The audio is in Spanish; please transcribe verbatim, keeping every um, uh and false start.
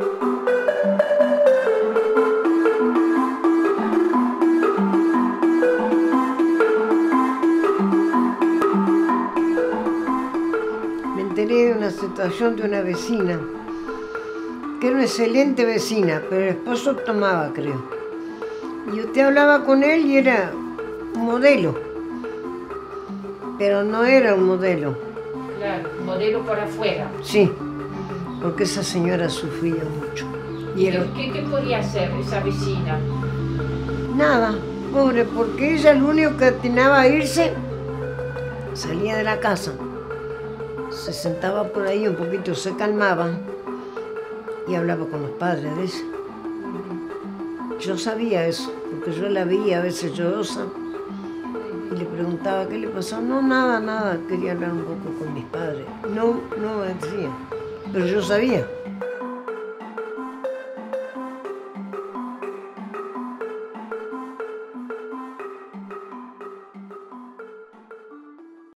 Me enteré de una situación de una vecina, que era una excelente vecina, pero el esposo tomaba, creo. Y usted hablaba con él y era un modelo, pero no era un modelo. Claro, modelo por afuera. Sí, porque esa señora sufría mucho. ¿Y era... qué, qué podía hacer esa vecina? Nada, pobre, porque ella lo único que atinaba a irse, salía de la casa, se sentaba por ahí un poquito, se calmaba y hablaba con los padres de ella. Yo sabía eso, porque yo la veía a veces llorosa y le preguntaba qué le pasó. No, nada, nada, quería hablar un poco con mis padres. No, no me decía, pero yo sabía.